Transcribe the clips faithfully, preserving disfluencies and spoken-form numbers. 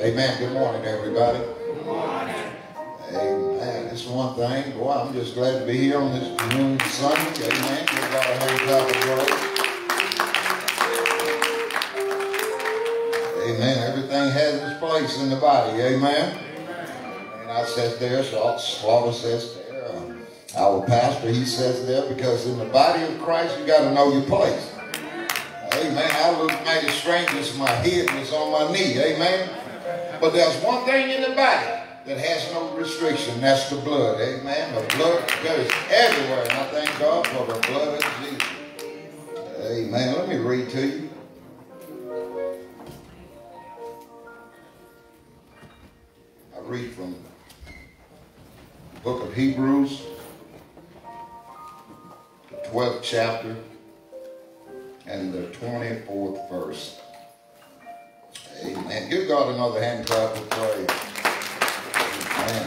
Amen. Good morning, everybody. Good morning. Amen. It's one thing. Boy, I'm just glad to be here on this Communion Sunday. Amen. Give God a whole clap of praise. Amen. Everything has its place in the body. Amen. And I said there, so Slaughter says there. Uh, our pastor, he says there, because in the body of Christ, you got to know your place. Amen. I look mighty strange as my head was on my knee. Amen. But there's one thing in the body that has no restriction. That's the blood. Amen. The blood that is everywhere. And I thank God for the blood of Jesus. Amen. Let me read to you. I read from the book of Hebrews, the twelfth chapter, and the twenty-fourth verse. Amen. Give God another hand clap of praise. Amen.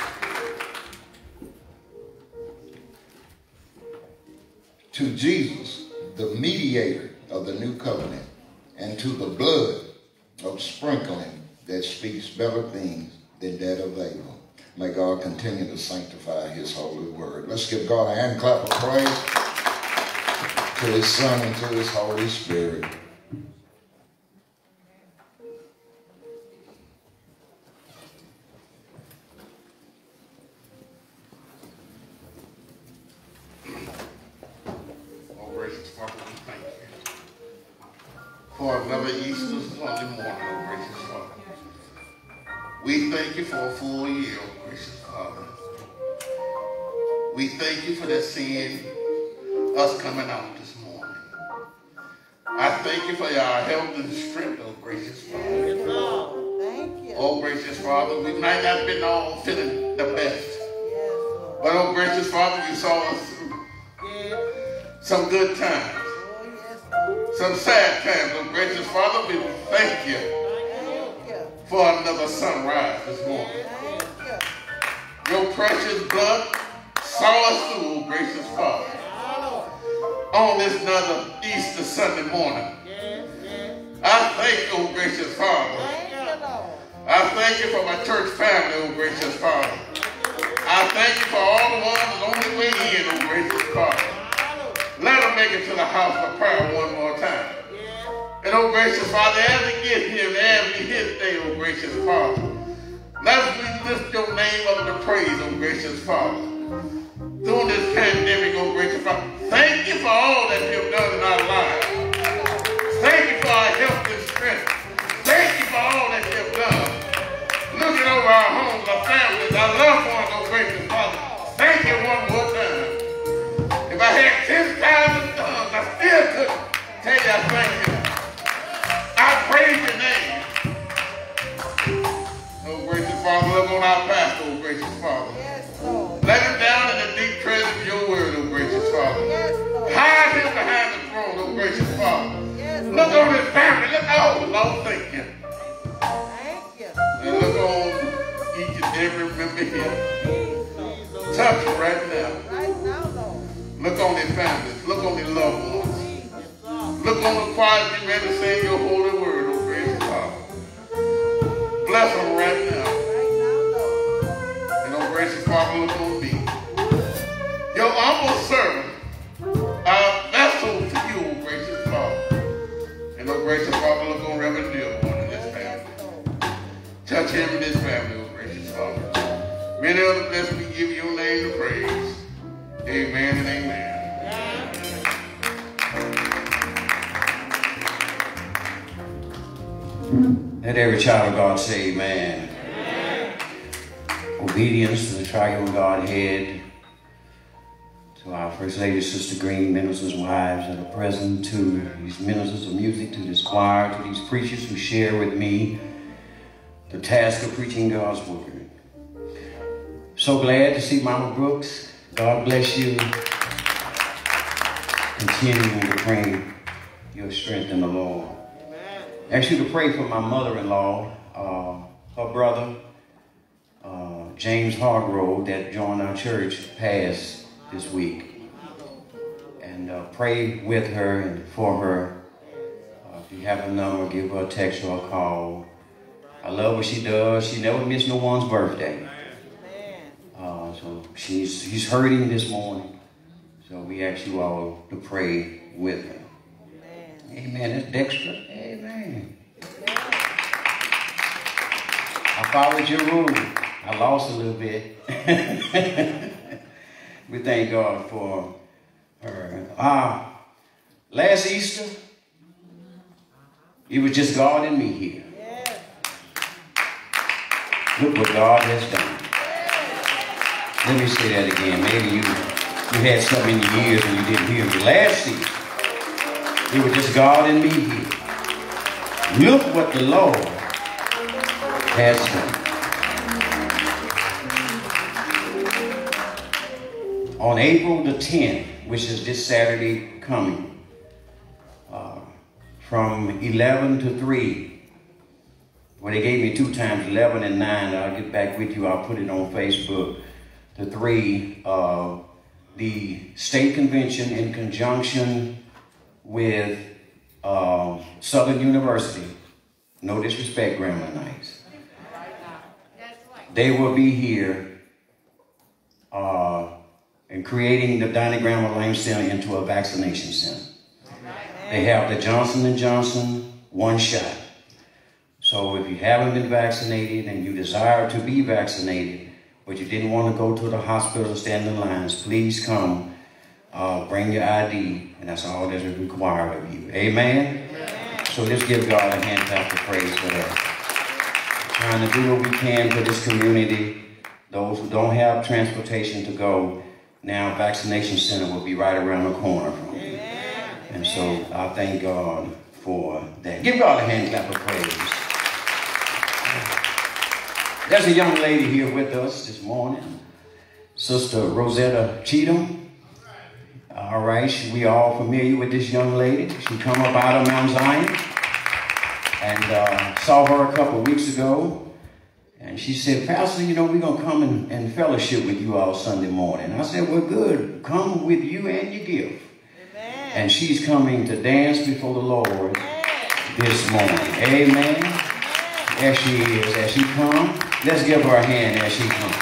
To Jesus, the mediator of the new covenant, and to the blood of sprinkling that speaks better things than that of Abel. May God continue to sanctify his holy word. Let's give God a hand clap of praise to his Son and to his Holy Spirit. Oh, gracious Father, we thank you for another Easter Sunday morning, oh gracious Father. We thank you for a full year, oh gracious Father. We thank you for that seeing us coming out this morning. I thank you for your health and strength, oh gracious Father. Thank you. Oh gracious Father, we might not have been all feeling the best. Yes, But oh gracious Father, you saw us through some good times. oh, yes, Lord. Some sad times, oh gracious Father, we thank you Thank you. for another sunrise this morning. Thank you. Your precious blood saw us through, oh gracious Father. On this another Easter Sunday morning. I thank you, oh gracious Father. Thank you, Lord. I thank you for my church family, oh gracious Father. I thank you for all the ones that's on their way in, oh gracious Father. Let them make it to the house of prayer one more time. And oh gracious Father, as we get here, as we hit day, oh gracious Father, let's we lift your name up to praise, oh gracious Father. During this pandemic, oh gracious Father, thank you for all that you have done in our lives. Thank you for our health and strength. Thank you for all that you have done. Looking over our homes, our families, our loved ones, oh gracious Father. Thank you one more time. If I had ten thousand tongues, I still couldn't tell you I thank you. I praise your name. Oh gracious Father, look on our pastor, oh gracious Father. Yes, Lord. Let him down in the deep treasure of your word, oh gracious Father. Yes, Lord. Hide him behind the throne, oh gracious Father. Yes, Look Lord. on his family. Look, oh, Lord, thank you. Thank you. And look on each and every member here. Jesus. Touch him right now. Right now, Lord. Look on their families. Look on their loved ones. Jesus, Lord. Look on the choir be ready to say your holy word, oh gracious Father. Bless them right now. Right now, Lord. And oh gracious Father, look on me. Your humble servant, our vessel to you, oh gracious Father. And oh gracious Father, look on Reverend Dearborn and his family. Touch him and his family, oh gracious Father. Many other blessings we give your name to praise. Amen and amen. Let every child of God say amen. Amen. Obedience to the triune Godhead, to our First Lady, Sister Green, ministers' wives that are present, to these ministers of music, to this choir, to these preachers who share with me the task of preaching God's word. So glad to see Mama Brooks. God bless you. Continuing to pray your strength in the Lord. I ask you to pray for my mother-in-law, uh, her brother, uh, James Hargrove, that joined our church, passed this week. And uh, pray with her and for her. Uh, if you have a number, give her a text or a call. I love what she does. She never missed no one's birthday. Amen. Uh, so she's she's hurting this morning. So we ask you all to pray with her. Amen. Amen. That's Dexter. Amen. I followed your rule. I lost a little bit. We thank God for her. Ah, last Easter, it was just God and me here. Yes. Look what God has done. Let me say that again. Maybe you, you had something in your ears and you didn't hear me. Last Easter, it was just God and me here. Look what the Lord has done. On April the tenth, which is this Saturday coming, uh, from eleven to three, well, they gave me two times, eleven and nine. I'll get back with you. I'll put it on Facebook. The three, uh, the state convention in conjunction with uh, Southern University. No disrespect, Grandma Nice. They will be here uh, and creating the Donnie Grandma Lane Center into a vaccination center. They have the Johnson and Johnson one shot. So if you haven't been vaccinated and you desire to be vaccinated, but you didn't want to go to the hospital or stand in lines, please come. Uh, bring your I D, and that's all that is required of you. Amen? Amen. So let's give God a hand clap of praise for that. Trying to do what we can for this community. Those who don't have transportation to go, now vaccination center will be right around the corner from you. Amen. And so I thank God for that. Give God a hand clap of praise. There's a young lady here with us this morning, Sister Rosetta Cheatham. All right, we all familiar with this young lady. She come up out of Mount Zion, and uh, saw her a couple of weeks ago. And she said, Pastor, you know, we're going to come and, and fellowship with you all Sunday morning. I said, well, good. Come with you and your gift. Amen. And she's coming to dance before the Lord Amen. This morning. Amen. Amen. There she is. As she comes, let's give her a hand as she comes.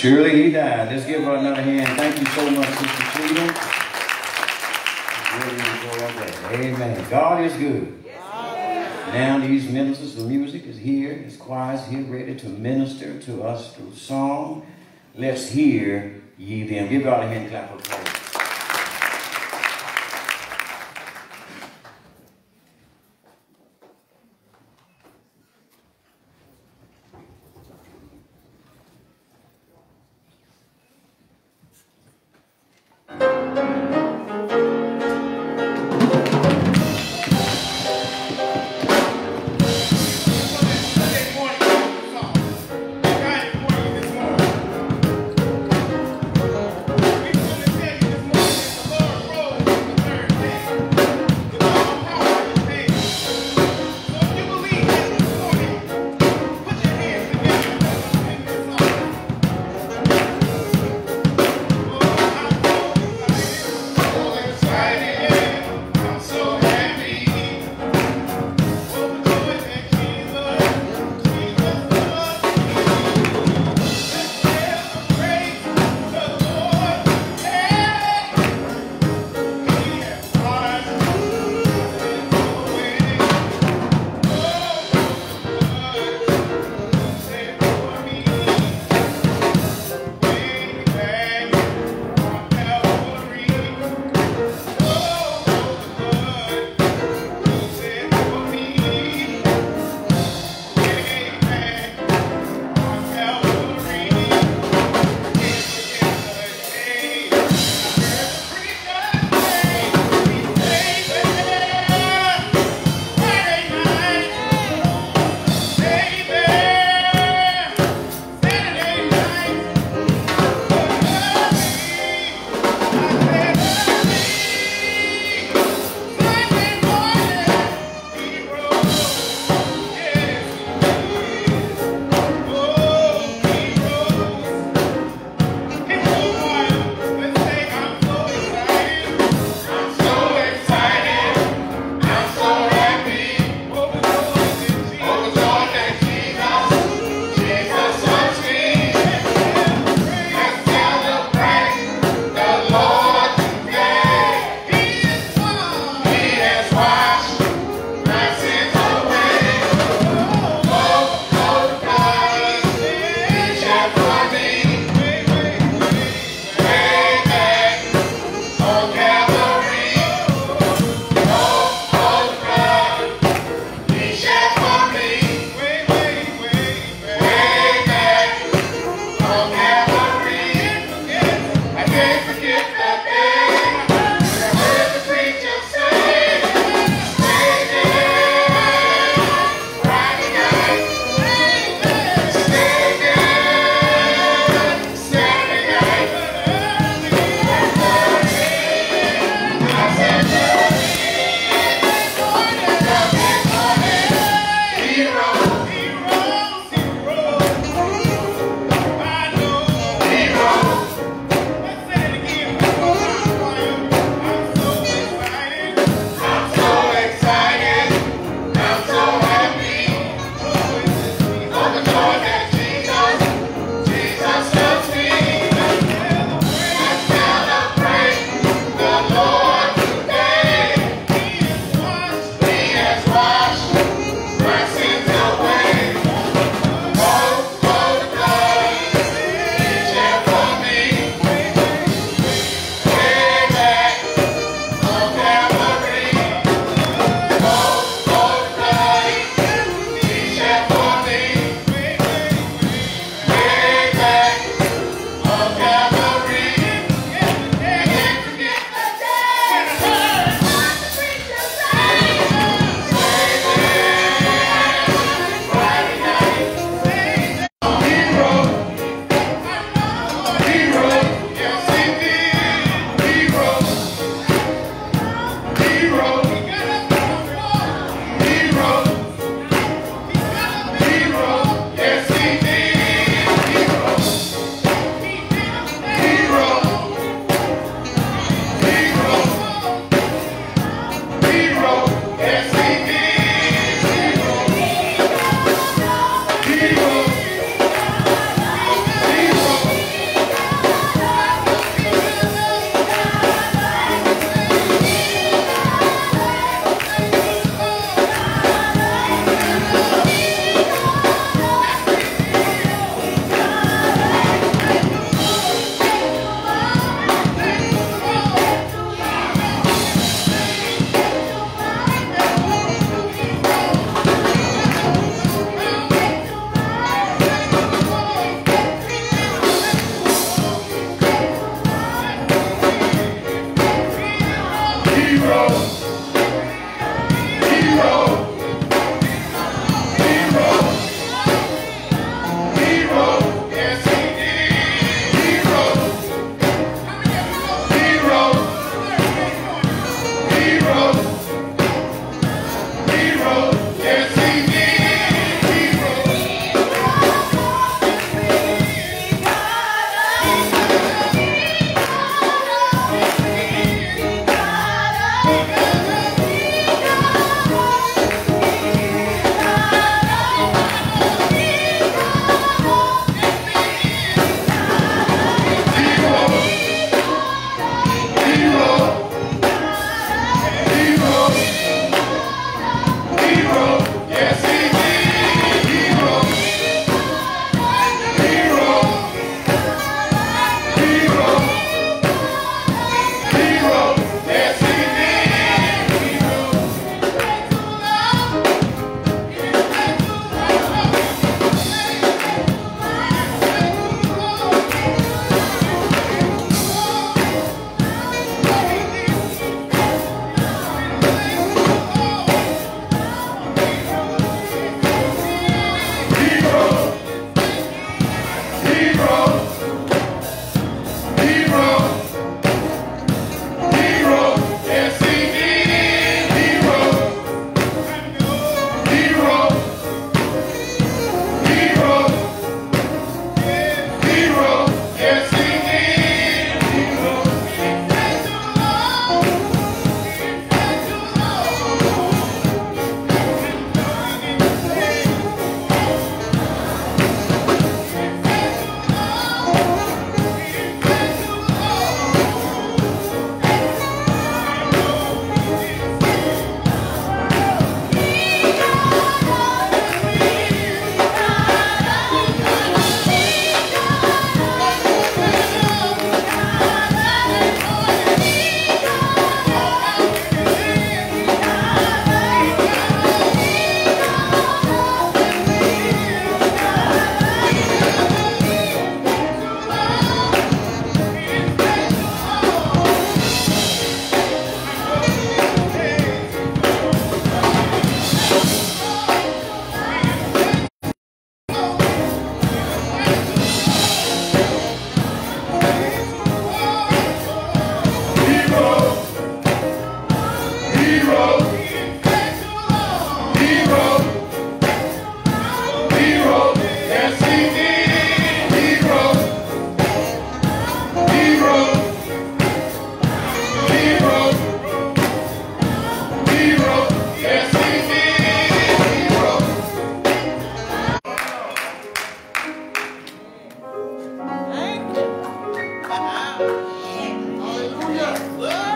Surely he died. Let's give her another hand. Thank you so much, Sister Freedom. Really enjoyed that. Amen. God is good. Now these ministers of music is here. This choir is here ready to minister to us through song. Let's hear ye them. Give God a hand clap of praise. Thank you.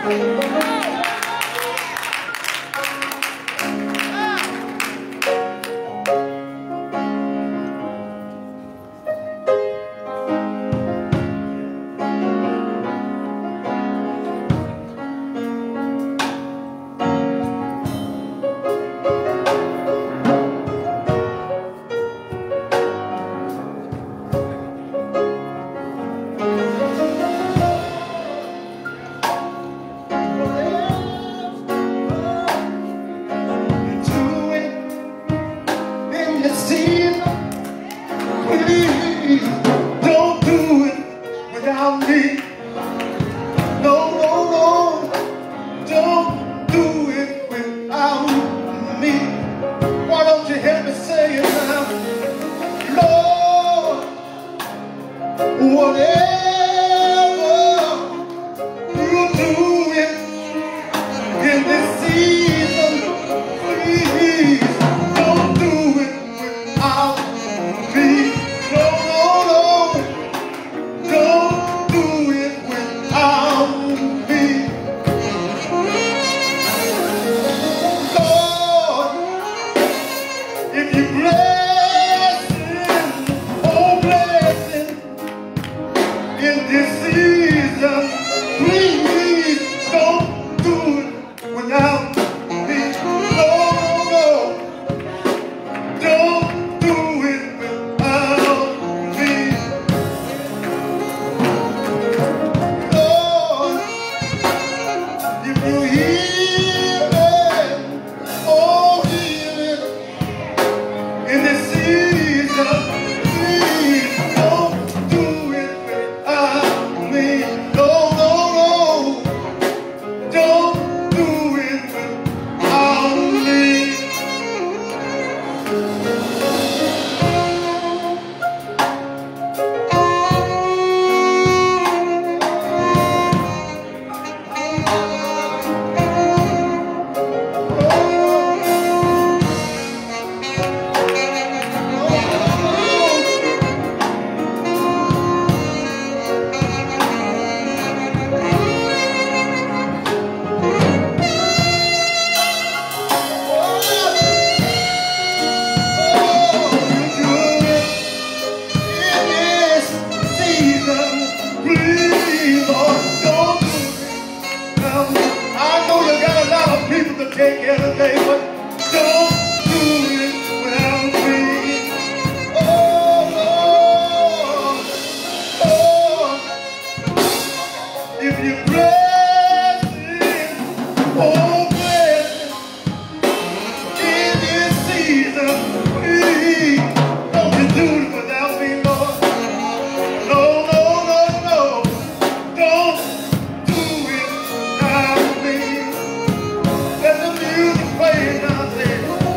Let the music play now, say.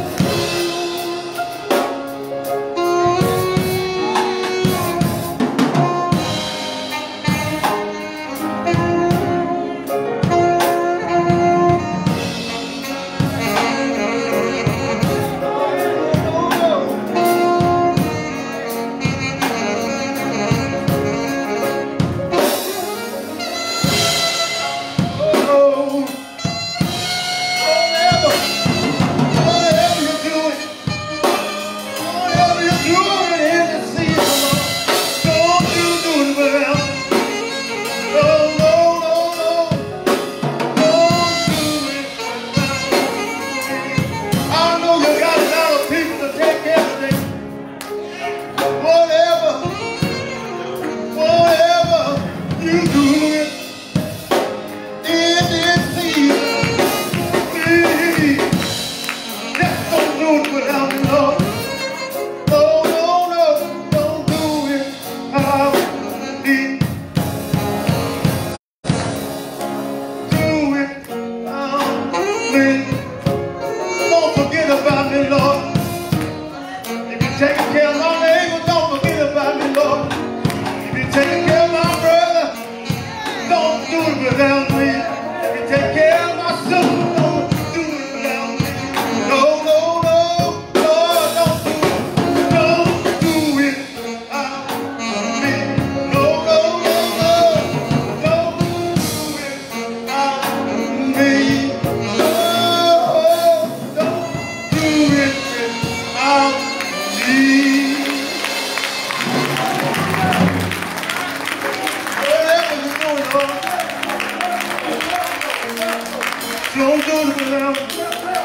Don't do it without me.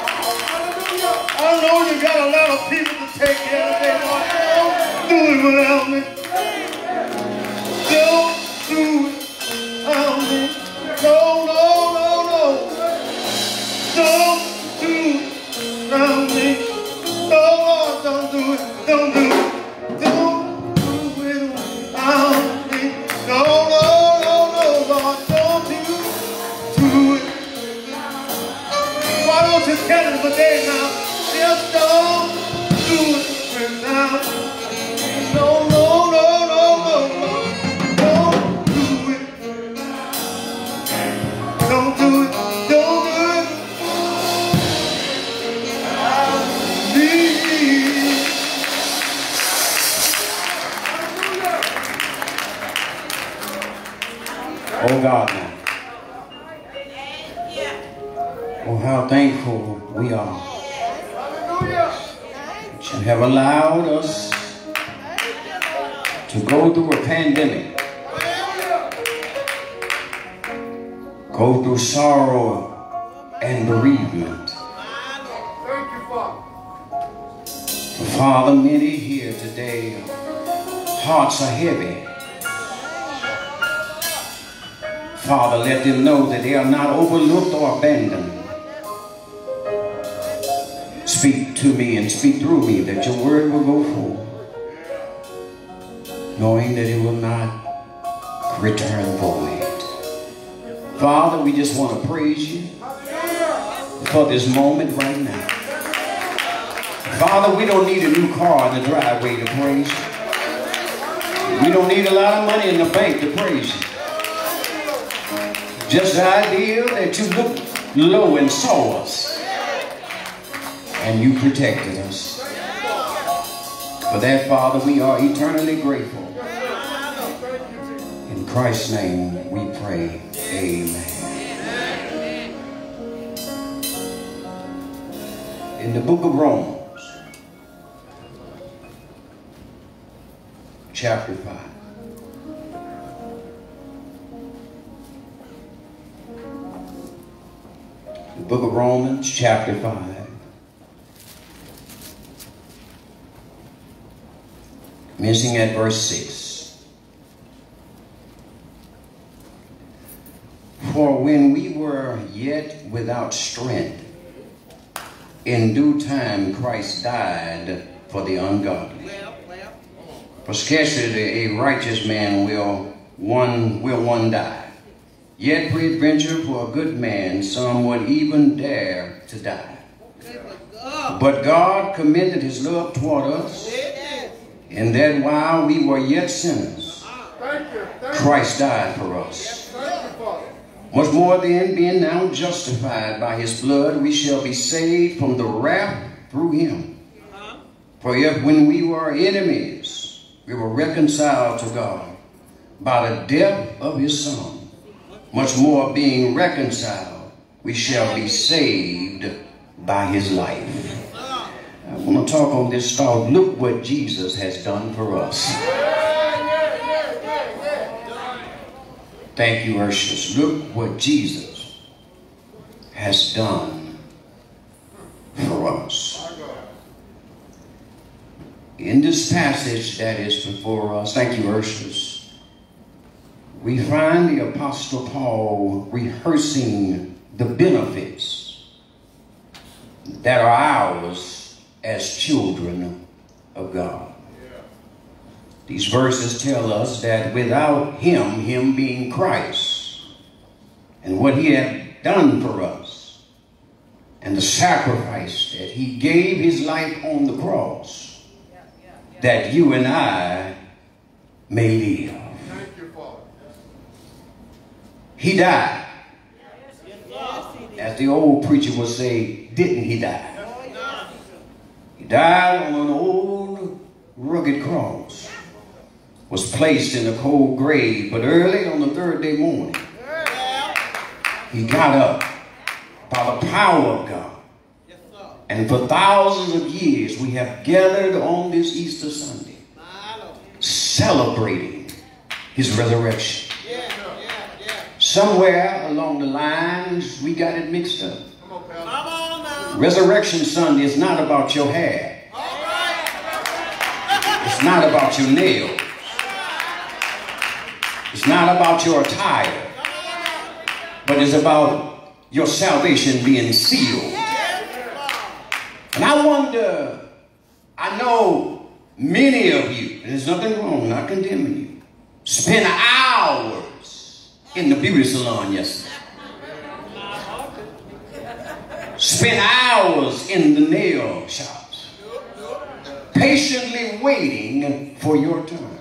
I know you got a lot of people to take care of their Lord. Don't do it without me. Don't do it without me. No, no, no, no. Don't do it without me. No, Lord, don't do it. Don't do it. Don't do it without me. No, no, no, no, Lord, don't you do it. Why don't you tell him today now? Just don't do it without me. No, no, no, no, no, no. Don't do it. Don't do it. Don't do it. I need. Oh God, now. Oh, how thankful we are that you have allowed us to go through a pandemic, go through sorrow and bereavement. Father, many here today, hearts are heavy. Father, let them know that they are not overlooked or abandoned. Speak to me and speak through me that your word will go forth, knowing that it will not return void. Father, we just want to praise you for this moment right now. Father, we don't need a new car in the driveway to praise you. We don't need a lot of money in the bank to praise you. Just the idea that you looked low and saw us and you protected us. For that, Father, we are eternally grateful. In Christ's name we pray. Amen. In the book of Romans, chapter five. The book of Romans, chapter five. Missing at verse six. For when we were yet without strength, in due time Christ died for the ungodly. For scarcely a righteous man will one will one die. Yet peradventure for a good man some would even dare to die. But God commended his love toward us, in that while we were yet sinners, Christ died for us. Much more then, being now justified by his blood, we shall be saved from the wrath through him. For if when we were enemies, we were reconciled to God by the death of his Son, much more being reconciled, we shall be saved by his life. I want to talk on this thought. Look what Jesus has done for us. Thank you, Urshus. Look what Jesus has done for us. In this passage that is before us, thank you, Urshus, we find the Apostle Paul rehearsing the benefits that are ours as children of God. These verses tell us that without him, him being Christ, and what he had done for us, and the sacrifice that he gave his life on the cross, that you and I may live. He died. As the old preacher would say, didn't he die? He died on an old rugged cross, was placed in a cold grave, but early on the third day morning, he got up by the power of God. And for thousands of years, we have gathered on this Easter Sunday, celebrating his resurrection, somewhere along the lines, we got it mixed up. Resurrection Sunday is not about your hair. It's not about your nails. It's not about your attire. But it's about your salvation being sealed. And I wonder, I know many of you, and there's nothing wrong, not condemning you, spent hours in the beauty salon yesterday. Spent hours in the nail shops, patiently waiting for your turn.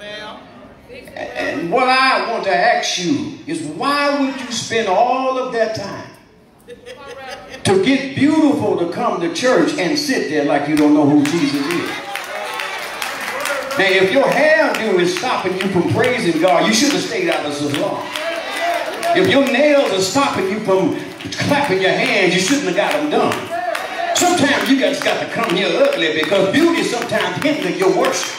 And what I want to ask you is, why would you spend all of that time to get beautiful to come to church and sit there like you don't know who Jesus is? Now, if your hairdo is stopping you from praising God, you should have stayed out of the salon. If your nails are stopping you from clapping your hands, you shouldn't have got them done. Sometimes you just got to come here ugly, because beauty sometimes hinders your worship.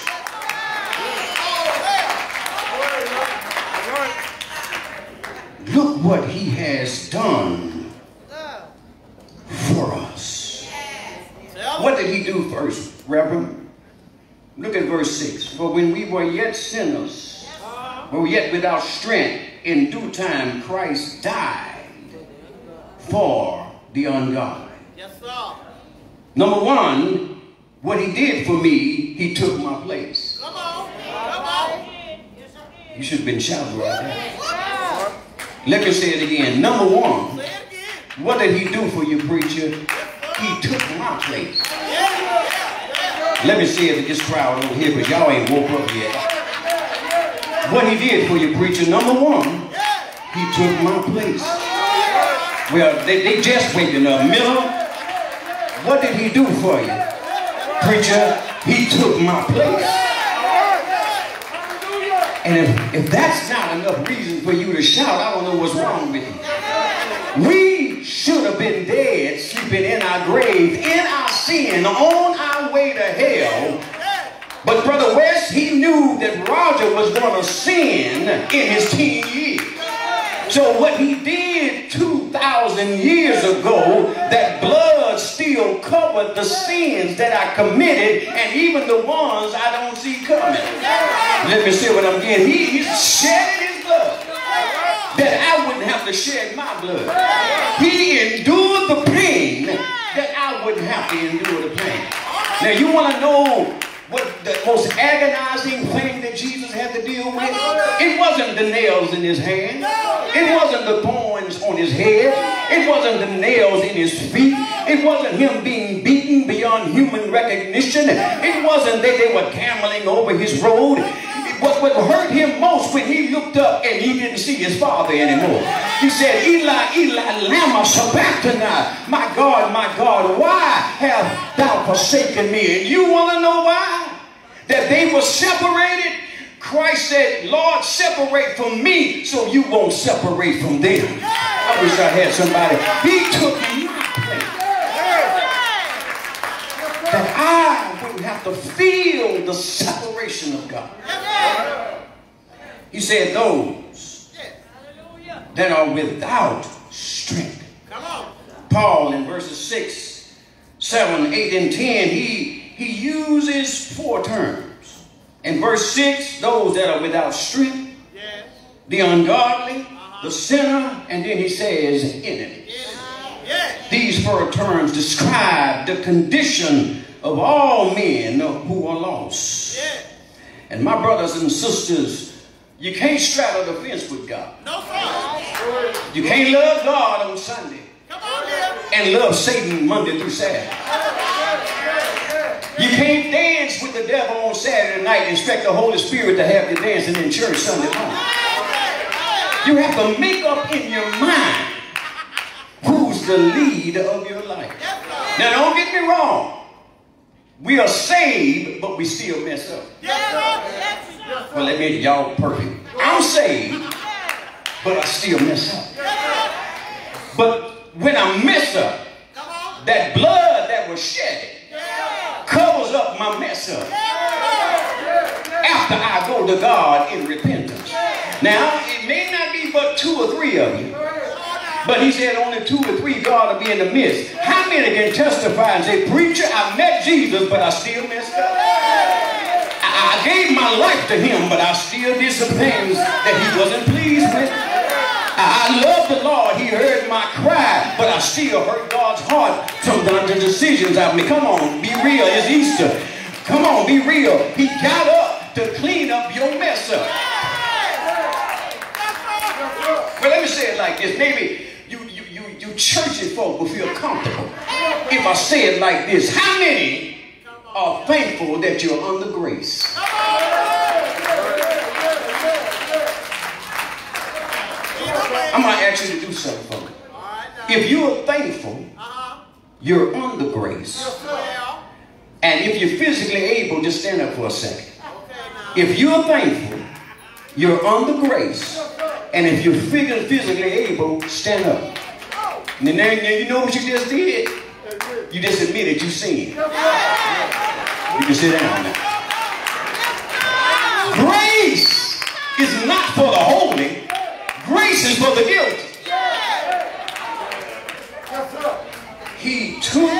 Look what he has done for us. What did he do first, Reverend? Look at verse six. For when we were yet sinners, were yet without strength, in due time Christ died for the ungodly. Yes, sir. Number one, what he did for me, he took my place. Come on. Come on. You should have been shouting right there. Let me say it again. Number one, what did he do for you, preacher? He took my place. Let me say it to this crowd over here, because y'all ain't woke up yet. What he did for you, preacher, number one, he took my place. Well, they, they just waking up. Miller, what did he do for you? Preacher, he took my place. And if, if that's not enough reason for you to shout, I don't know what's wrong with you. We should have been dead, sleeping in our grave, in our sin, on our way to hell. But Brother West, he knew that Roger was going to sin in his teen years. So what he did two thousand years ago, that blood still covered the sins that I committed, and even the ones I don't see coming. Let me see what I'm getting. He, he shedded his blood that I wouldn't have to shed my blood. He endured the pain that I wouldn't have to endure the pain. Now you want to know what the most agonizing thing that Jesus had to deal with? It wasn't the nails in his hands. It wasn't the thorns on his head. It wasn't the nails in his feet. It wasn't him being beaten beyond human recognition. It wasn't that they were gambling over his road. What, what hurt him most, when he looked up and he didn't see his father anymore. He said, Eli, Eli, lama sabachthani. My God, my God, why have thou forsaken me? And you want to know why? That they were separated. Christ said, Lord, separate from me so you won't separate from them. I wish I had somebody. He took my place, that I wouldn't have to feel the separation of God. He said, those that are without strength. Paul in verses six, seven, eight, and ten, he, he uses four terms. In verse six, those that are without strength, the ungodly, the sinner, and then he says enemies. These four terms describe the condition of all men who are lost. And my brothers and sisters, you can't straddle the fence with God. No, sir. You can't love God on Sunday Come on, here. and love Satan Monday through Saturday. You can't dance with the devil on Saturday night and expect the Holy Spirit to have you dancing in church Sunday morning. You have to make up in your mind who's the lead of your life. Now, don't get me wrong. We are saved, but we still mess up. Well, let me, y'all perfect. I'm saved, but I still mess up. But when I mess up, that blood that was shed covers up my mess up after I go to God in repentance. Now, it may not be be but two or three of you. But he said only two or three God will be in the midst. How many can testify and say, preacher, I met Jesus, but I still messed up. I, I gave my life to him, but I still did some things that he wasn't pleased with. I, I love the Lord. He heard my cry, but I still hurt God's heart sometimes the decisions of me. Come on, be real. It's Easter. Come on, be real. He got up to clean up your mess up. Well, let me say it like this. Maybe you, you, you, you churchy folk will feel comfortable if I say it like this. How many are thankful that you're under grace? I'm going to ask you to do something for me. If you're thankful, you're under grace. And if you're physically able, just stand up for a second. If you're thankful, you're under grace. And if you're physically able, stand up. And then you know what you just did? You just admitted you sinned. You can sit down now. Grace is not for the holy. Grace is for the guilty. He took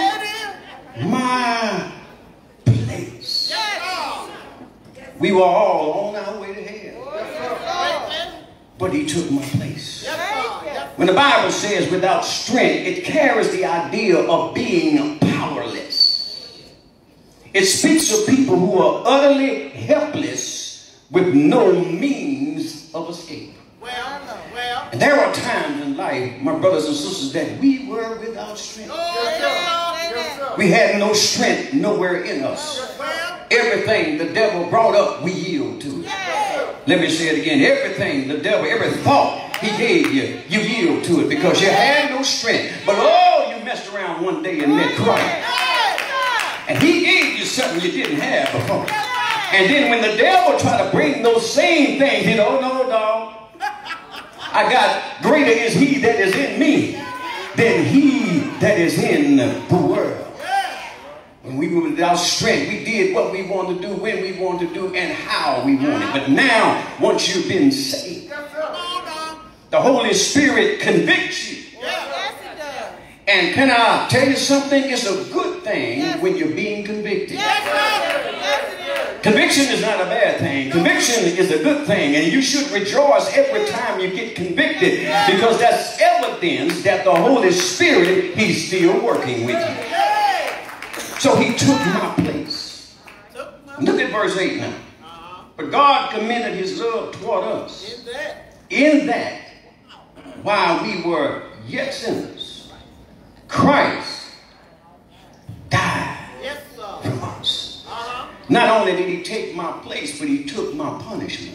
my place. We were all on our way to hell. But he took my place. When the Bible says without strength, it carries the idea of being powerless. It speaks of people who are utterly helpless with no means of escape. And there are times in life, my brothers and sisters, that we were without strength. We had no strength nowhere in us. Everything the devil brought up, we yield to it. Let me say it again. Everything the devil, every thought he gave you, you yield to it because you had no strength. But oh, you messed around one day and met Christ. And he gave you something you didn't have before. And then when the devil tried to bring those same things, you know, no, dog. I got greater is he that is in me than he that is in the world. When we were without strength, we did what we wanted to do, when we wanted to do, and how we wanted. But now, once you've been saved, the Holy Spirit convicts you. And can I tell you something? It's a good thing when you're being convicted. Conviction is not a bad thing. Conviction is a good thing. And you should rejoice every time you get convicted because that's evidence that the Holy Spirit, he's still working with you. So he took my place. Look at verse eight now. But God commended his love toward us in that while we were yet sinners, Christ died for us. Not only did he take my place, but he took my punishment.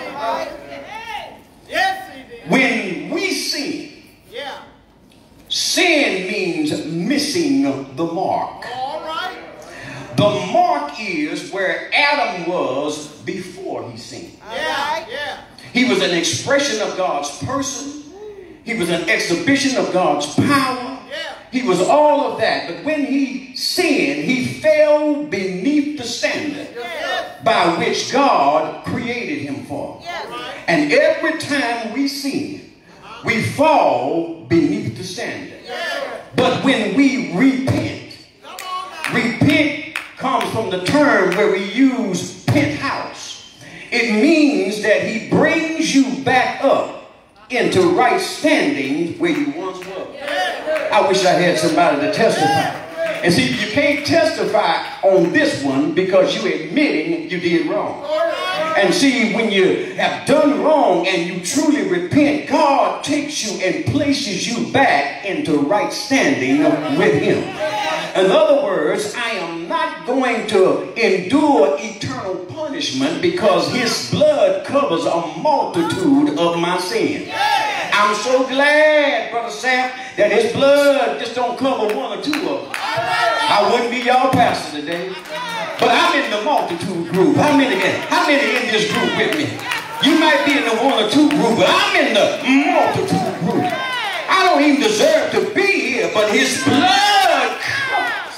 When we sin, sin means missing the mark. The mark is where Adam was before he sinned. He was an expression of God's person. He was an exhibition of God's power. He was all of that. But when he sinned, he fell beneath the standard by which God created him for. And every time we sin, we fall beneath the standard. But when we repent, repent comes from the term where we use penthouse. It means that he brings you back up into right standing where you once were. I wish I had somebody to testify. And see, you can't testify on this one because you're admitting you did wrong. And see, when you have done wrong and you truly repent, God takes you and places you back into right standing with him. In other words, I am not going to endure eternal punishment because his blood covers a multitude of my sin. I'm so glad, Brother Sam, that his blood just don't cover one or two of them. I wouldn't be y'all pastor today. But I'm in the multitude group. How many, how many in this group with me? You might be in the one or two group, but I'm in the multitude group. I don't even deserve to be here, but his blood covers.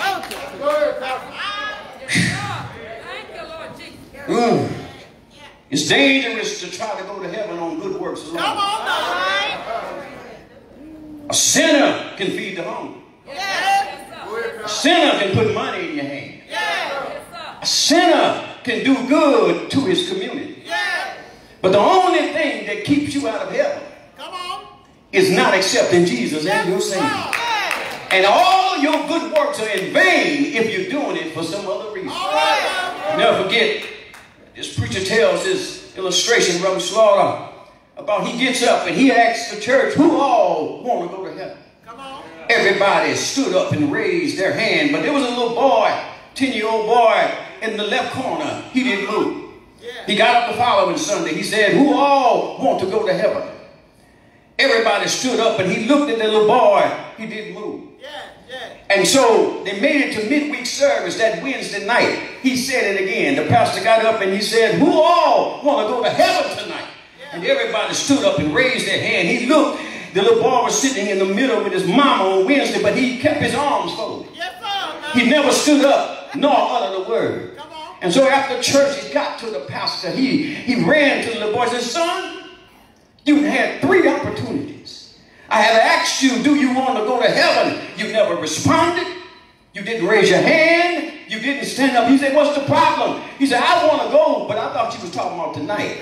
Mm. It's dangerous to try to go to heaven on good works alone. Come on, now. A sinner can feed the hungry. A sinner can put money in your hand. A sinner can do good to his community. But the only thing that keeps you out of heaven is not accepting Jesus as your Savior. And all your good works are in vain if you're doing it for some other reason. Never forget, this preacher tells this illustration, Brother Slaughter, about he gets up and he asks the church, who all want to go to heaven? Everybody stood up and raised their hand, but there was a little boy, ten-year-old boy in the left corner. He didn't move. He got up the following Sunday. He said, who all want to go to heaven? Everybody stood up and he looked at the little boy. He didn't move. And so they made it to midweek service that Wednesday night. He said it again. The pastor got up and he said, who all want to go to heaven tonight? And everybody stood up and raised their hand. He looked. The little boy was sitting in the middle with his mama on Wednesday, but he kept his arms folded. He never stood up nor uttered a word. And so after church, he got to the pastor. He, he ran to the little boy and said, son, you had three opportunities. I have asked you, do you want to go to heaven? You never responded. You didn't raise your hand. You didn't stand up. He said, what's the problem? He said, I want to go, but I thought you was talking about tonight.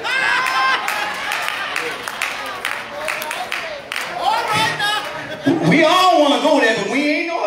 All right now. We all want to go there, but we ain't no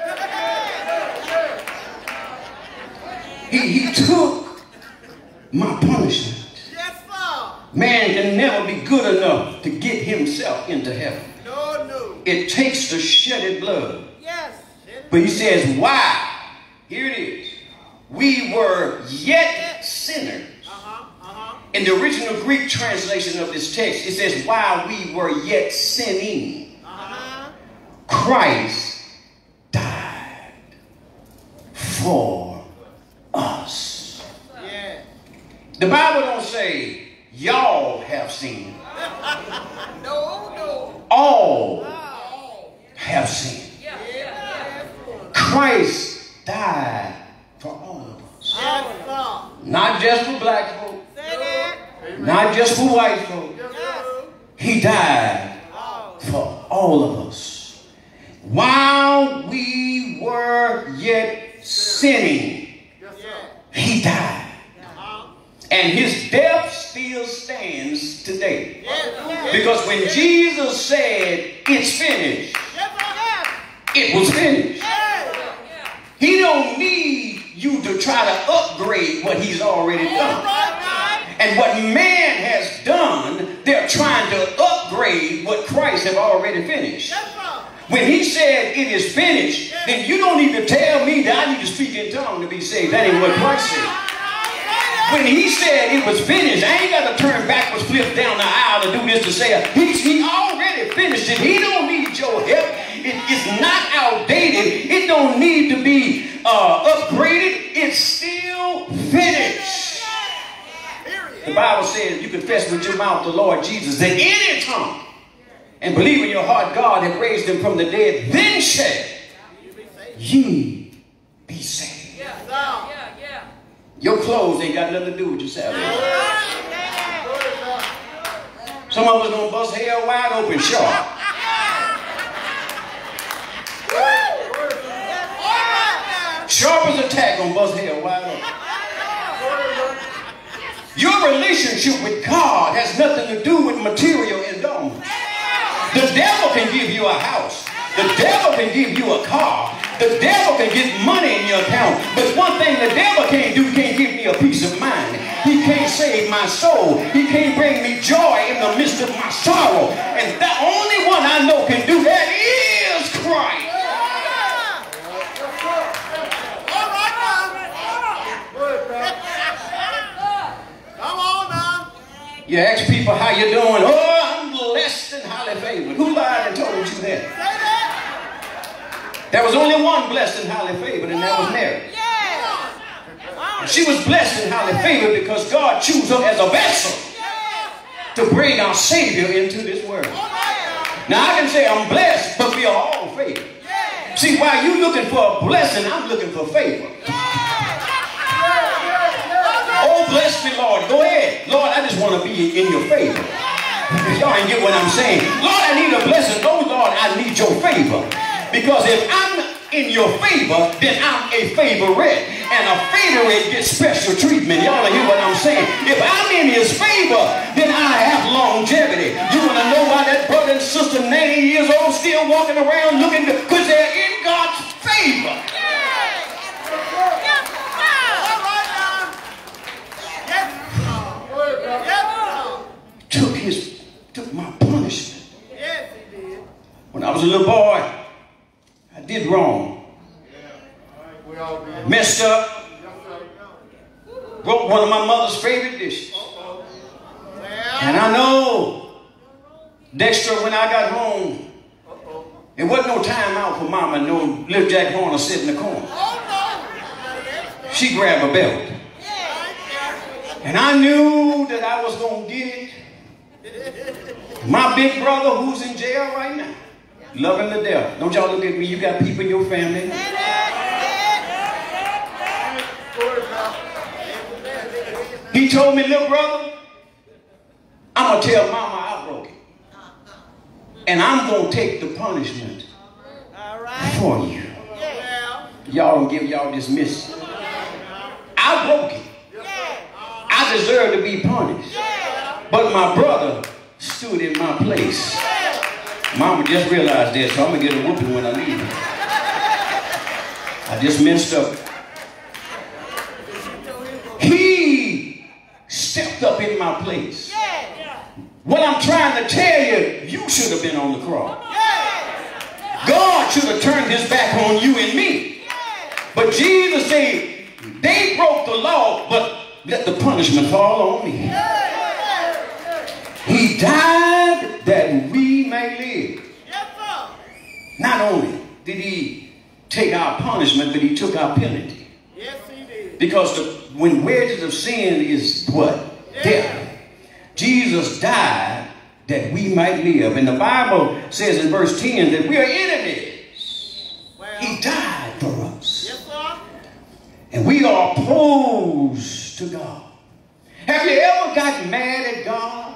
hurry. He, he took my punishment. Yes, sir. Man can never be good enough to get himself into heaven. No, no. It takes the shedded blood. Yes. But he says, why? Here it is. We were yet sinners. Uh-huh, uh-huh. In the original Greek translation of this text, it says, while we were yet sinning, Uh-huh. Christ died for us. Yeah. The Bible don't say, y'all have sinned. No, no. All Oh. have sinned. Yeah. Christ died for all of us. Yes, sir. Not just for black folk, Say that. not just for white folk. Yes. He died Oh. for all of us. While we were yet sinning, Yes, sir. he died. Uh-huh. And his death still stands today. Yes, yes. Because when Jesus said, it's finished, Yes, sir. it was finished. Yes. He don't need you to try to upgrade what he's already All done. right, right. And what man has done, they're trying to upgrade what Christ have already finished. Yes, sir. When he said it is finished, then you don't need to tell me that I need to speak in tongues to be saved. That ain't what Christ said. When he said it was finished, I ain't got to turn backwards, flip down the aisle to do this to say, he, he already finished it. He don't need your help. It is not outdated. It don't need to be uh, upgraded. It's still finished. The Bible says you confess with your mouth the Lord Jesus, that any tongue, and believe in your heart God hath raised him from the dead, then shall ye be saved. Yes, sir. Your clothes ain't got nothing to do with your salvation. Some of us gonna bust hell wide open sharp. Sharp as a tack gonna bust hell wide open. Your relationship with God has nothing to do with material endowments. The devil can give you a house. The devil can give you a car. The devil can get money in your account. But one thing the devil can't do, he can't give me a peace of mind. He can't save my soul. He can't bring me joy in the midst of my sorrow. And the only one I know can do that is Christ. Come on now. You ask people how you doing. Oh, I'm blessed and highly favored. Who lied and told you that? There was only one blessed and highly favored, and that was Mary. She was blessed and highly favored because God chose her as a vessel to bring our Savior into this world. Now I can say I'm blessed, but we are all favored. See, while you're looking for a blessing, I'm looking for favor. Old bless me, Lord. Go ahead. Lord, I just want to be in your favor. Y'all ain't get what I'm saying. Lord, I need a blessing. Oh, Lord, I need your favor. Because if I'm in your favor, then I'm a favorite. And a favorite gets special treatment. Y'all hear what I'm saying? If I'm in his favor, then I have longevity. You want to know why that brother and sister ninety years old still walking around looking good? Because they're in God's favor. Took his, took my punishment. Yes, he did. When I was a little boy, I did wrong. We all did. Messed up. Broke one of my mother's favorite dishes. And I know, Dexter, when I got home, it wasn't no time out for Mama, no little Jack Horner sitting in the corner. She grabbed a belt. And I knew that I was going to get it. My big brother, who's in jail right now, love him to death. Don't y'all look at me. You got people in your family. He told me, little brother, I'm going to tell Mama I broke it. And I'm going to take the punishment for you. Y'all don't give y'all dismiss. I broke it. I deserve to be punished. But my brother stood in my place. Mama just realized that, so I'm going to get a whooping when I leave. I just messed up. He stepped up in my place. What I'm trying to tell you, you should have been on the cross. God should have turned his back on you and me. But Jesus said, they broke the law, but let the punishment fall on me. He died that we may live. Not only did he take our punishment, but he took our penalty. Yes, he did. Because the, when wages of sin is what? Death. Jesus died that we might live. And the Bible says in verse ten that we are enemies. Well, he died for us. Yes, sir. And we are opposed to God. Have you ever gotten mad at God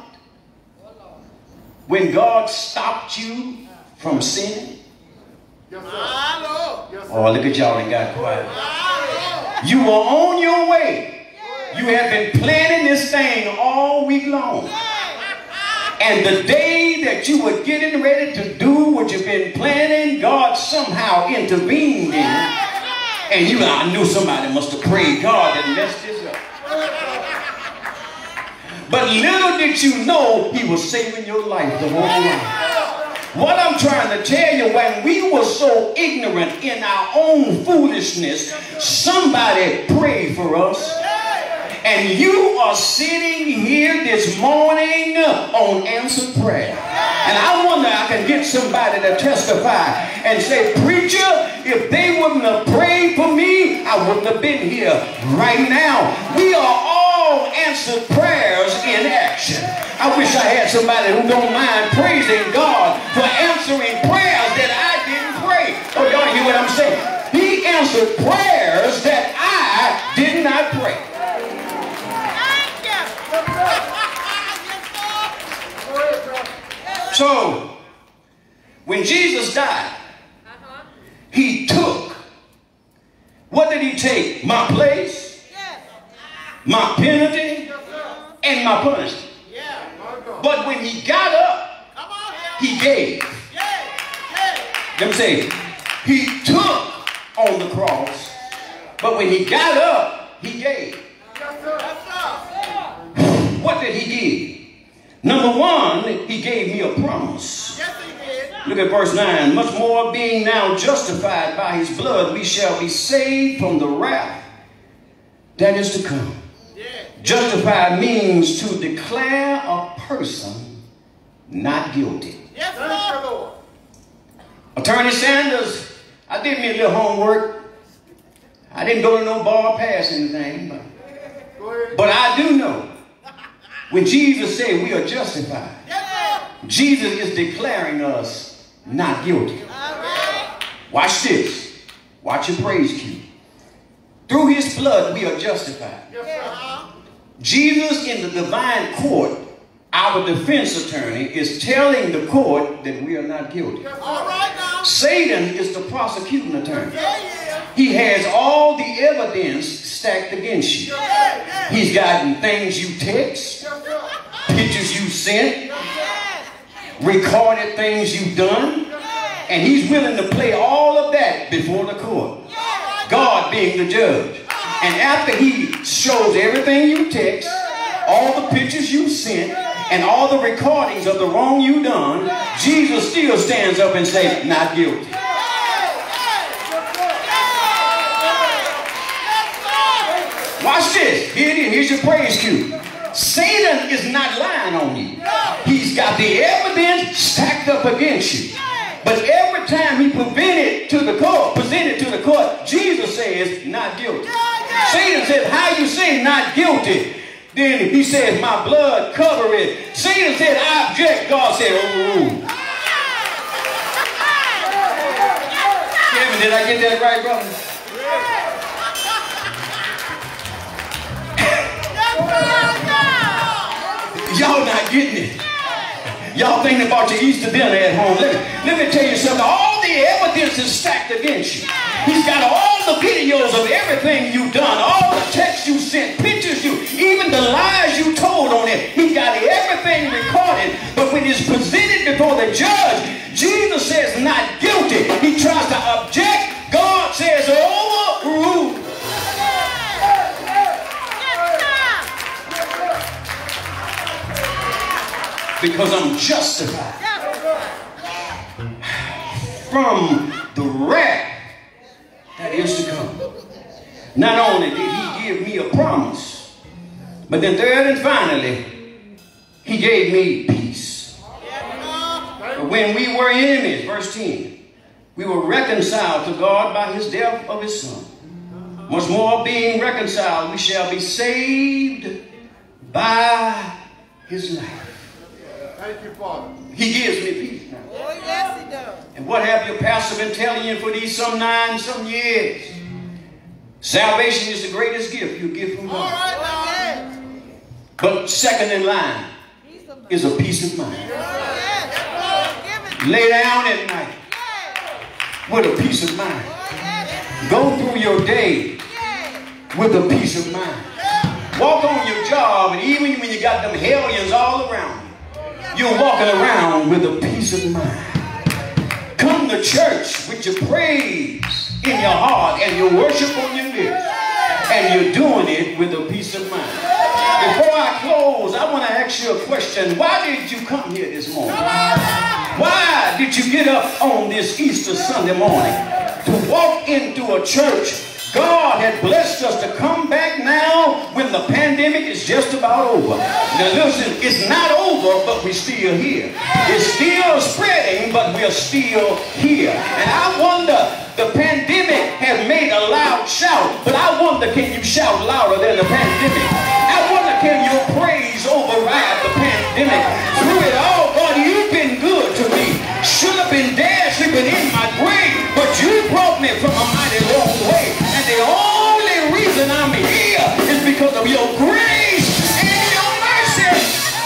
when God stopped you from sinning? Yes, sir. Yes, sir. Oh, look at y'all that got quiet. You were on your way. You have been planning this thing all week long. And the day that you were getting ready to do what you've been planning, God somehow intervened in it. And you, I knew somebody must have prayed God that messed this up. But little did you know he was saving your life the whole time. What I'm trying to tell you, when we were so ignorant in our own foolishness, somebody prayed for us. And you are sitting here this morning on answered prayer. And I wonder I can get somebody to testify and say, preacher, if they wouldn't have prayed for me, I wouldn't have been here right now. We are all answered prayers in action. I wish I had somebody who don't mind praising God for answering prayers that I didn't pray. Oh, y'all hear what I'm saying? He answered prayers that I did not pray. So, when Jesus died, he took, what did he take? My place, my penalty, and my punishment. But when he got up, he gave. Let me say, he took on the cross, but when he got up, he gave. What did he give? Number one, he gave me a promise. Yes, he did. Look at verse nine. Much more being now justified by his blood, we shall be saved from the wrath that is to come. Yeah. Justified means to declare a person not guilty. Yes, Lord. Attorney Sanders, I did me a little homework. I didn't go to no bar pass anything, but, but I do know when Jesus said we are justified, Jesus is declaring us not guilty. Watch this. Watch your praise cue. Through his blood, we are justified. Jesus in the divine court, our defense attorney, is telling the court that we are not guilty. All right now. Satan is the prosecuting attorney. He has all the evidence stacked against you. He's gotten things you text, pictures you sent, recorded things you've done, and he's willing to play all of that before the court. God being the judge. And after he shows everything you text, all the pictures you sent, and all the recordings of the wrong you done, Jesus still stands up and says, not guilty. Watch this. Here it is. Here's your praise cue. Satan is not lying on you. He's got the evidence stacked up against you. But every time he presented to the court, presented to the court, Jesus says, not guilty. Satan says, how you say not guilty? Then he says, my blood cover it. Satan said, I object. God said, overrule. Kevin, did I get that right, brother? Y'all not getting it. Y'all thinking about your Easter dinner at home. Let me, let me tell you something. All the evidence is stacked against you. He's got all the videos of everything you've done, all the texts you sent, pictures you, even the lies you told on it. He's got everything recorded. But when it's presented before the judge, Jesus says not guilty. He tries to object. God says overrule. Because I'm justified from the wrath that is to come. Not only did he give me a promise, but then third and finally, he gave me peace. But when we were enemies, verse ten, we were reconciled to God by his death of his son. Much more being reconciled, we shall be saved by his life. Thank you, Father. He gives me peace now. Oh, yes, he does. And what have your pastor been telling you for these some nine, some years? Salvation is the greatest gift you get from God. All right, yes. But second in line is a peace of mind. Yes. Lay down at night with a peace of mind. Go through your day with a peace of mind. Walk on your job, and even when you got them hellions all around you, you're walking around with a peace of mind. Come to church with your praise in your heart and your worship on your lips, and you're doing it with a peace of mind. Before I close, I want to ask you a question. Why did you come here this morning? Why did you get up on this Easter Sunday morning to walk into a church God had blessed us to come back now when the pandemic is just about over? Now listen, it's not over, but we're still here. It's still spreading, but we're still here. And I wonder, the pandemic has made a loud shout, but I wonder, can you shout louder than the pandemic? I wonder, can your praise override the pandemic? Through it all, God, you've been good to me. Should have been dead, sleeping in my grave, but you brought me from a mighty long way. And the only reason I'm here is because of your grace and your mercy.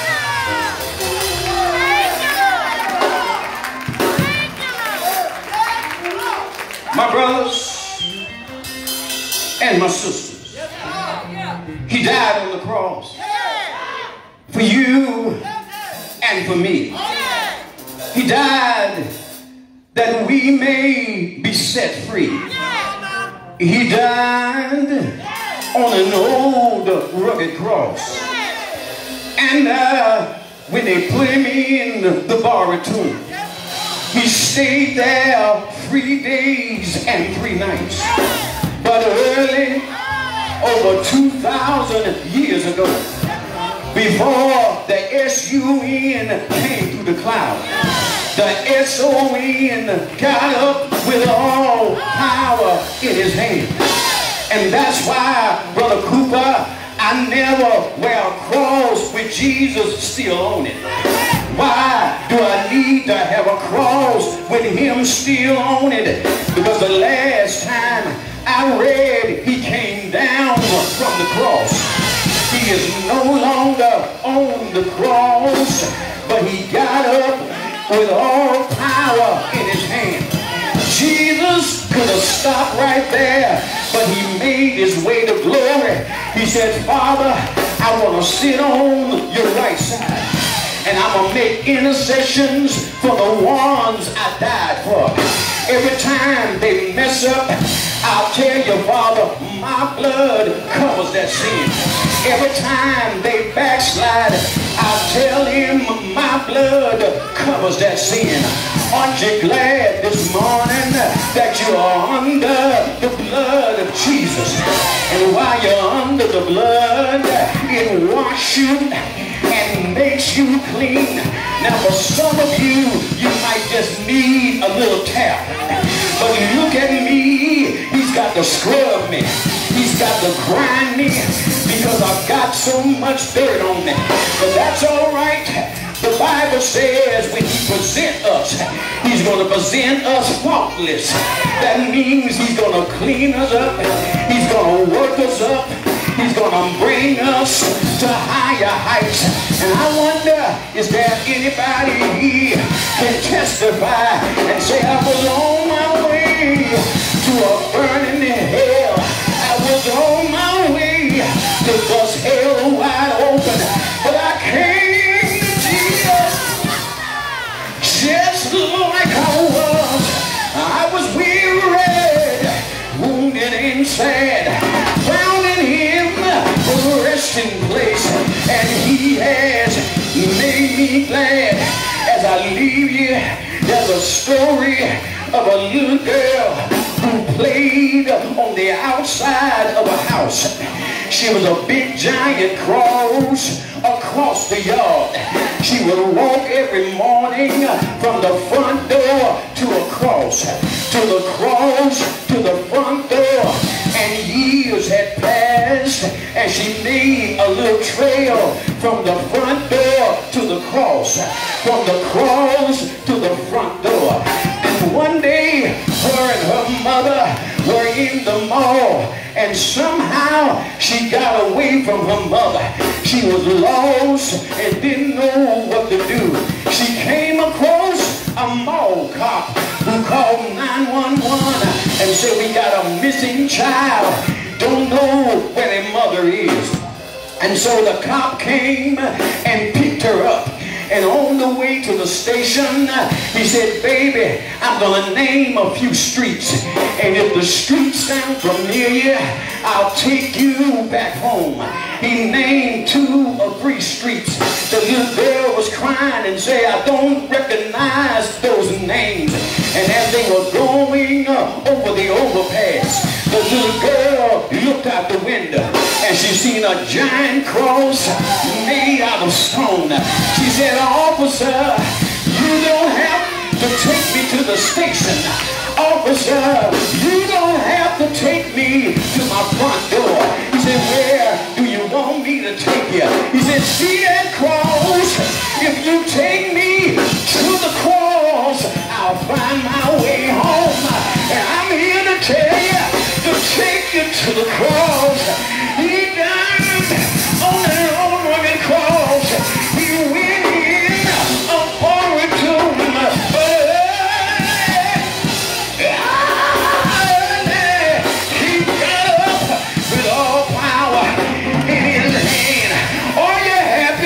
My brothers and my sisters, he died on the cross for you and for me. He died that we may be set free. He died on an old rugged cross. And uh, when they put him in the borrowed tomb, he stayed there three days and three nights. But early, over two thousand years ago, before the S U N came through the cloud, the S O N got up with all power in his hand. And that's why, Brother Cooper, I never wear a cross with Jesus still on it. Why do I need to have a cross with him still on it? Because the last time I read, he came down from the cross. He He is no longer on the cross, but he got up with all power in his hand. Jesus could have stopped right there, but he made his way to glory. He said, Father, I want to sit on your right side, and I'm going to make intercessions for the ones I died for. Every time they mess up, I'll tell you, Father, my blood covers that sin. Every time they backslide, I'll tell him my blood covers that sin. Aren't you glad this morning that you are under the blood of Jesus? And while you're under the blood, it washes you and makes you clean. Now for some of you, you might just need a little tap. But look at me, he's got to scrub me. He's got to grind me because I've got so much dirt on me. But that's all right. The Bible says when he presents us, he's going to present us faultless. That means he's going to clean us up. He's going to work us up. He's going to bring us to higher heights. And I wonder, is there anybody here can testify and say, I was on my way to a burning hell. I was on my way to bust hell wide open. But I came to Jesus just like I was. I was weary, wounded and sad, found in him a resting place, and he has made me glad. As I leave you, there's a story of a little girl who played on the outside of a house. She was a big giant cross across the yard. She would walk every morning from the front door to a cross, to the cross, to the front door. And years had passed, and she made a little trail from the front door to the cross, from the cross to the front door. And one day, her and her mother were in the mall, and somehow she got away from her mother. She was lost and didn't know what to do. She came across a mall cop who called nine one one and said, we got a missing child. Don't know where their mother is. And so the cop came and picked her up. And on the way to the station, he said, baby, I'm going to name a few streets. And if the streets sound familiar, I'll take you back home. He named two or three streets. The little girl was crying and said, I don't recognize those names. And as they were going over the overpass, the little girl looked out the window and she seen a giant cross made out of stone. She said, officer, you don't have to take me to the station. Officer, you don't have to take me to my front door. He said, where do you want me to take you? He said, see that cross? If you take me to the cross, I'll find my way home. And I'm here to tell you to take you to the cross. He died on an old rugged cross. He went in a forward tomb. He got up with all power in his hand. All you have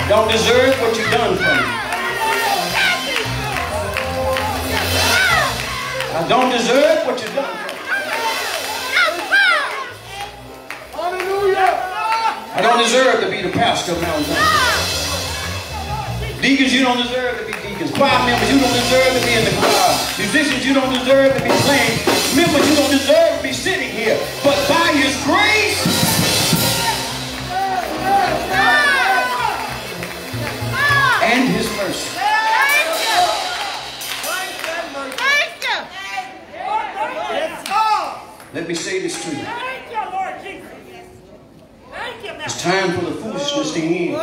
Don't deserve what you've done for me. I don't deserve what you've done for me. I don't deserve to be the pastor of Mount Zion. Deacons, you don't deserve to be deacons. Choir members, you don't deserve to be in the choir. Musicians, you don't deserve to be playing. Members, you don't deserve to be sitting here. But by His grace, and His mercy. Let me say this to you. It's time for the foolishness to end.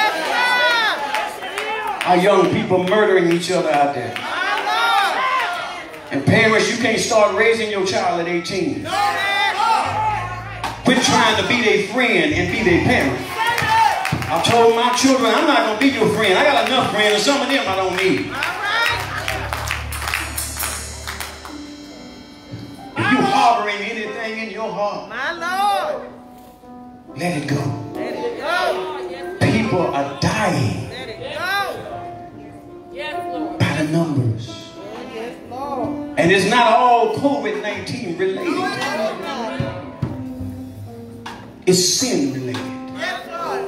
Our young people murdering each other out there. And parents, you can't start raising your child at eighteen. Quit trying to be their friend and be their parent. I told my children, I'm not going to be your friend. I got enough friends, and some of them I don't need. If you harboring anything in your heart, My Lord. let it go. Let it go. People are dying Let it go. by the numbers. Yes, Lord. And it's not all COVID nineteen related. It's sin related. Yes, Lord.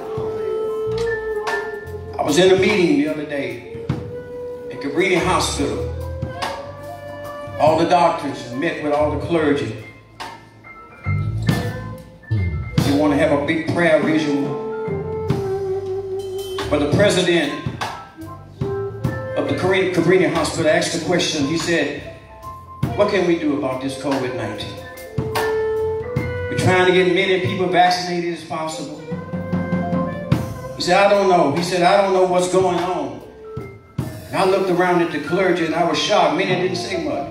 I was in a meeting the other day at Cabrini Hospital. All the doctors met with all the clergy. They want to have a big prayer ritual. But the president of the Cabrini Hospital asked a question. He said, what can we do about this COVID nineteen? We're trying to get many people vaccinated as possible. He said, I don't know. He said, I don't know what's going on. And I looked around at the clergy and I was shocked. Many didn't say much.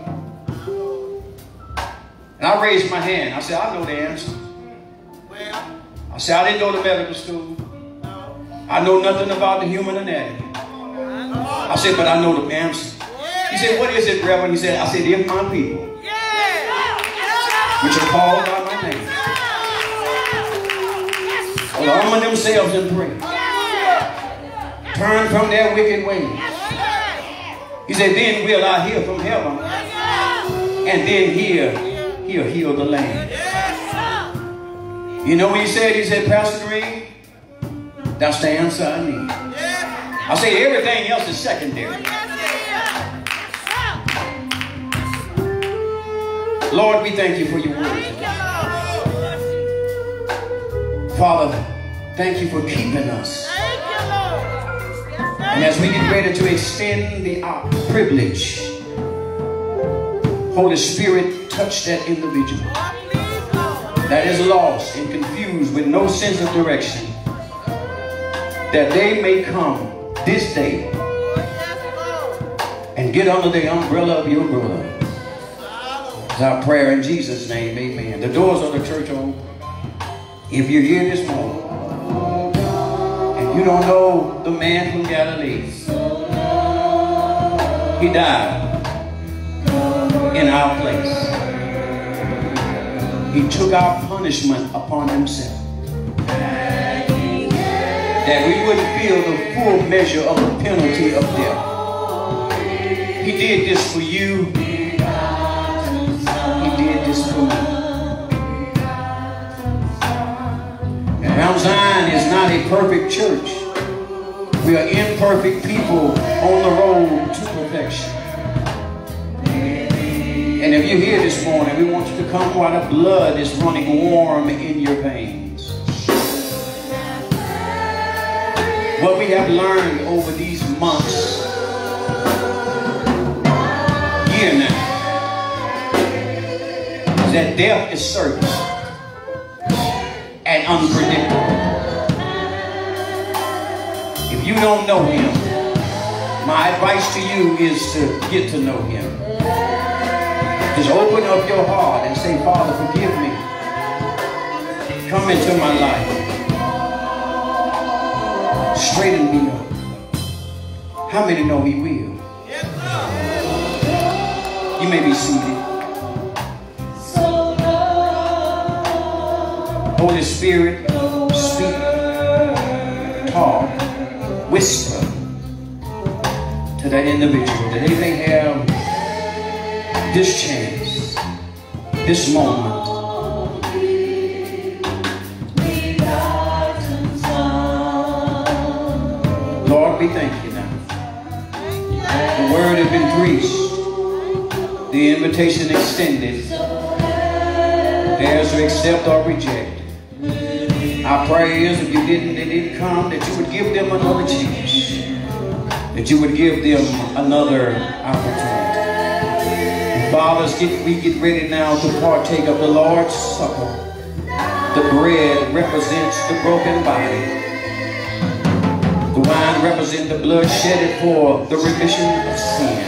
And I raised my hand. I said, I know the answer. I said, I didn't go to medical school. I know nothing about the human anatomy. I said, but I know the answer. He said, what is it, Reverend? He said, I said, if my people, which are called by my name, will humble themselves and pray, turn from their wicked ways. He said, then will I hear from heaven, and then hear, he'll heal the land. You know what he said? He said, Pastor Green, that's the answer I need. I say everything else is secondary. Lord, we thank you for your word. Father, thank you for keeping us. And as we get ready to extend the uh, privilege, Holy Spirit, touch that individual that is lost and confused with no sense of direction, that they may come this day and get under the umbrella of your brother. It's our prayer in Jesus' name, amen. The doors of the church are open. If you're here this morning and you don't know the man from Galilee, he died in our place. He took our punishment upon himself, that we wouldn't feel the full measure of the penalty of death. He did this for you. He did this for me. And Mount Zion is not a perfect church. We are imperfect people on the road to perfection. And if you're here this morning, we want you to come while the blood is running warm in your veins. What we have learned over these months, year now, is that death is certain and unpredictable. If you don't know him, my advice to you is to get to know him. Just open up your heart and say, Father, forgive me. Come into my life. Straighten me up. How many know he will? You may be seated. Holy Spirit, speak, talk, whisper to that individual that they may have this chance, this moment. Lord, we thank you now. The word has been preached. The invitation extended. There's to accept or reject. Our prayer is if you didn't, they didn't come, that you would give them another chance. That you would give them another opportunity. Fathers, get, we get ready now to partake of the Lord's Supper. The bread represents the broken body. The wine represents the blood shedded for the remission of sin.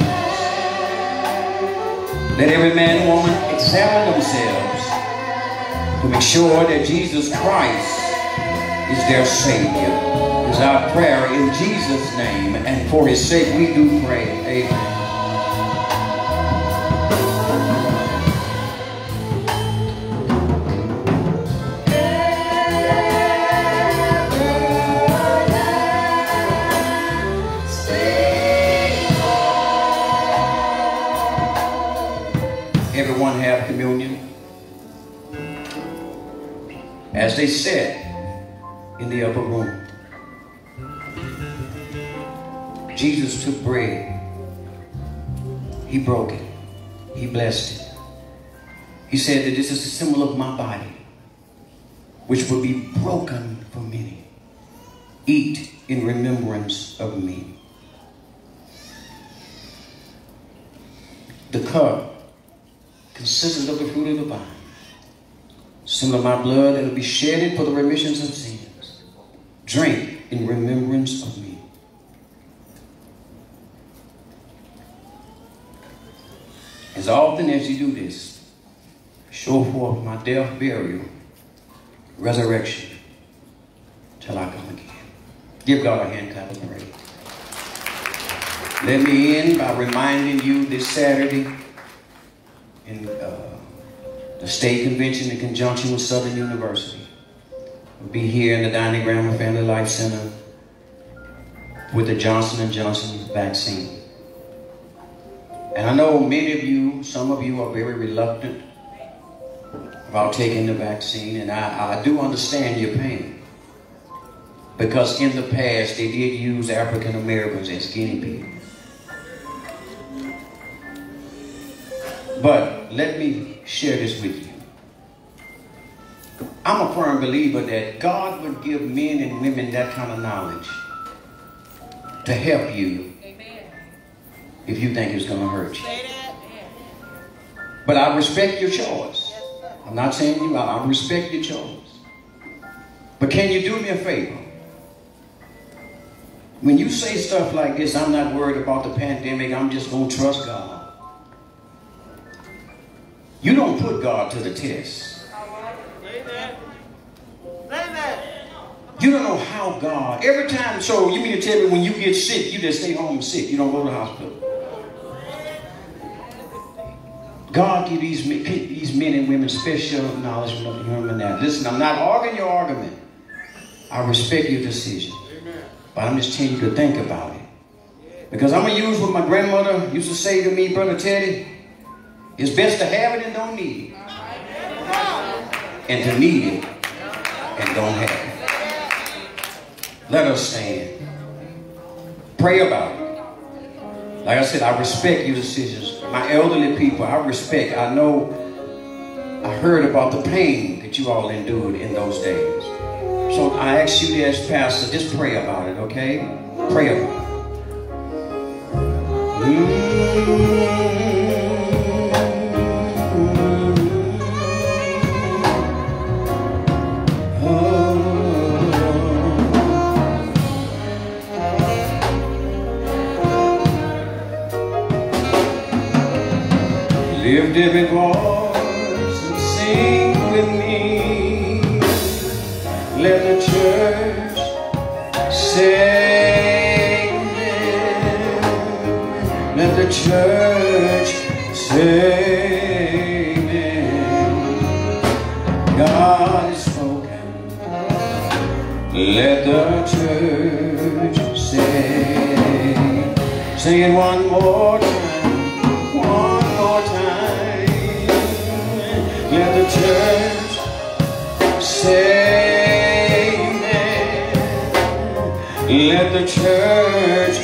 Let every man and woman examine themselves to make sure that Jesus Christ is their Savior. Is our prayer in Jesus' name, and for His sake we do pray. Amen. Everyone have communion. As they sat in the upper room, Jesus took bread. He broke it. He blessed it. He said that this is a symbol of my body, which will be broken for many. Eat in remembrance of me. The cup consisted of the fruit of the vine, symbol of my blood that will be shedded for the remissions of sins. Drink in remembrance of me. As often as you do this, show forth my death, burial, resurrection, till I come again. Give God a hand clap of praise. Let me end by reminding you this Saturday in uh, the State Convention in conjunction with Southern University. We'll be here in the Dining Grandma Family Life Center with the Johnson and Johnson vaccine. And I know many of you, some of you are very reluctant about taking the vaccine, and I, I do understand your pain. Because in the past, they did use African Americans as guinea pigs. But let me share this with you. I'm a firm believer that God would give men and women that kind of knowledge to help you. Amen. If you think it's going to hurt you. But I respect your choice. I'm not saying you, I respect your choice. But can you do me a favor? When you say stuff like this, I'm not worried about the pandemic, I'm just going to trust God. You don't put God to the test. You don't know how God, every time, so you mean to tell me when you get sick, you just stay home sick, you don't go to the hospital. God give these, these men and women special knowledge from human that. Listen, I'm not arguing your argument. I respect your decision. But I'm just telling you to think about it. Because I'm going to use what my grandmother used to say to me, Brother Teddy. It's best to have it and don't need it. And to need it and don't have it. Let us stand. Pray about it. Like I said, I respect your decisions. My elderly people, I respect. I know, I heard about the pain that you all endured in those days. So I ask you as pastor, just pray about it, okay? Pray about it. Mm-hmm. Lift every voice and sing with me. Let the church say amen. Let the church say amen. God is spoken. Let the church say Sing it one more time, one more time. Let the church say amen. Let the church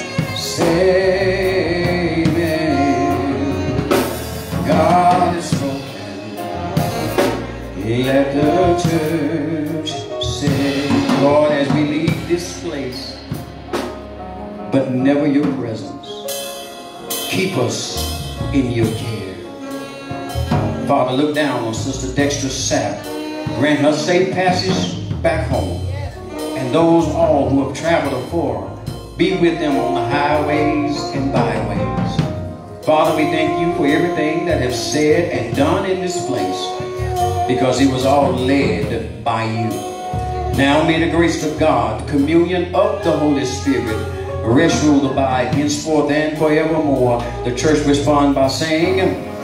say amen. God is spoken. Let the church say, Lord, as we leave this place, but never your presence, keep us in your care. Father, look down on Sister Dexter Sapp. Grant her safe passage back home. And those all who have traveled afar, be with them on the highways and byways. Father, we thank you for everything that has said and done in this place, because it was all led by you. Now may the grace of God, the communion of the Holy Spirit, rest, rule, abide, henceforth and forevermore. The church respond by saying,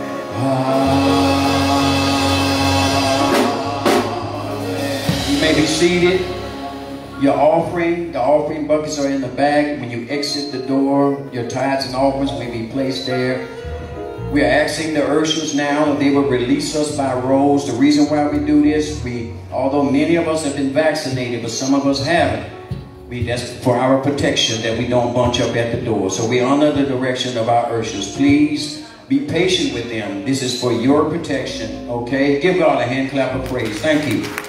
Amen. You may be seated. Your offering, the offering buckets are in the back. When you exit the door, your tithes and offerings may be placed there. We are asking the ushers now that they will release us by rows. The reason why we do this, we, although many of us have been vaccinated, but some of us haven't, we, that's for our protection, that we don't bunch up at the door. So we honor the direction of our ushers. Please be patient with them. This is for your protection, okay? Give God a hand clap of praise. Thank you.